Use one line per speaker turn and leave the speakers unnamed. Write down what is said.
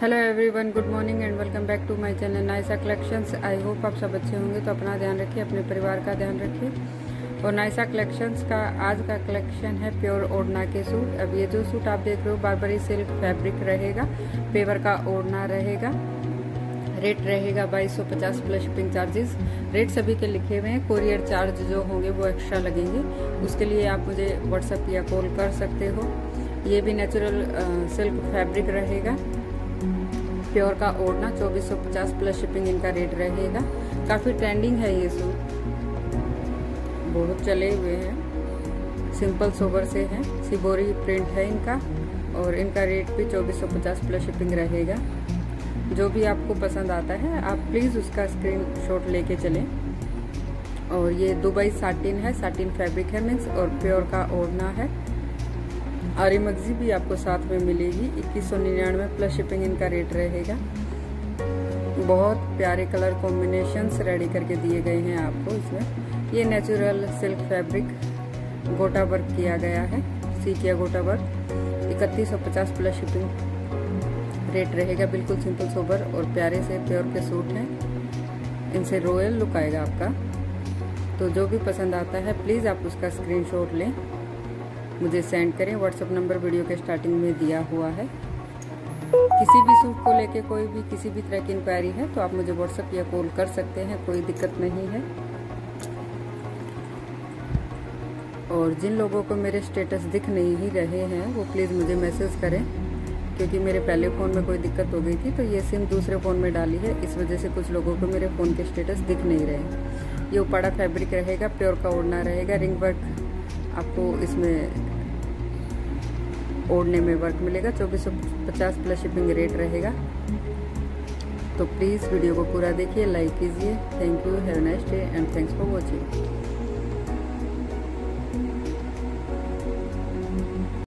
Hello everyone, good morning and welcome back to my channel Naisa collections. I hope आप सब अच्छे होंगे। तो अपना ध्यान रखिए, अपने परिवार का ध्यान रखिए। और नाइसा कलेक्शंस का आज का कलेक्शन है प्योर ओढ़ना के सूट। अब ये जो सूट आप देख रहे हो बारबरी सिल्क फैब्रिक रहेगा, पेवर का ओढ़ना रहेगा। रेट रहेगा 2250 प्लस शिपिंग चार्जेस। रेट सभी के लिखे हुए हैं। कोरियर चार्ज जो होंगे वो एक्स्ट्रा लगेंगे, उसके लिए आप मुझे व्हाट्सएप या कॉल कर सकते हो। ये भी नेचुरल सिल्क फैब्रिक रहेगा, प्योर का ओढ़ना 2450 प्लस शिपिंग इनका रेट रहेगा। काफ़ी ट्रेंडिंग है ये सूट, बहुत चले हुए हैं। सिंपल सोबर से है, सिबोरी प्रिंट है इनका और इनका रेट भी 2450 प्लस शिपिंग रहेगा। जो भी आपको पसंद आता है आप प्लीज़ उसका स्क्रीनशॉट लेके चलें। और ये दुबई साटिन है, साटिन फैब्रिक है मीन्स, और प्योर का ओढ़ना है। आरी मगजी भी आपको साथ में मिलेगी। 2199 प्लस शिपिंग इनका रेट रहेगा। बहुत प्यारे कलर कॉम्बिनेशंस रेडी करके दिए गए हैं आपको इसमें। ये नेचुरल सिल्क फैब्रिक गोटा वर्क किया गया है, सीकिया गोटा वर्क। 3150 प्लस शिपिंग रेट रहेगा। बिल्कुल सिंपल सोबर और प्यारे से प्योर के सूट हैं। इनसे रॉयल लुक आएगा आपका। तो जो भी पसंद आता है प्लीज़ आप उसका स्क्रीनशॉट लें, मुझे सेंड करें। व्हाट्सएप नंबर वीडियो के स्टार्टिंग में दिया हुआ है। किसी भी सूट को लेके कोई भी किसी भी तरह की इंक्वायरी है तो आप मुझे व्हाट्सएप या कॉल कर सकते हैं, कोई दिक्कत नहीं है। और जिन लोगों को मेरे स्टेटस दिख नहीं ही रहे हैं वो प्लीज़ मुझे मैसेज करें, क्योंकि मेरे पहले फ़ोन में कोई दिक्कत हो गई थी तो ये सिम दूसरे फ़ोन में डाली है, इस वजह से कुछ लोगों को मेरे फ़ोन के स्टेटस दिख नहीं रहे। ये उपाड़ा फैब्रिक रहेगा, प्योर का ओढ़ना रहेगा। रिंग वर्क आपको इसमें ओढ़ने में वर्क मिलेगा। 2450 प्लस शिपिंग रेट रहेगा। तो प्लीज़ वीडियो को पूरा देखिए, लाइक कीजिए। Thank you, have a nice day and thanks for watching.